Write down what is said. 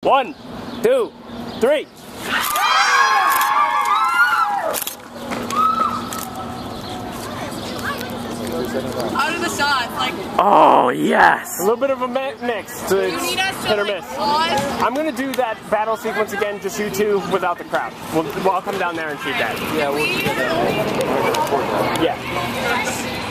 1, 2, 3. How do the shots? Like, oh yes! A little bit of a mix. So you need us to hit or like miss. pause? I'm gonna do that battle sequence again, just you two without the crowd. I'll come down there and shoot that. Yeah, we'll do that. Yeah.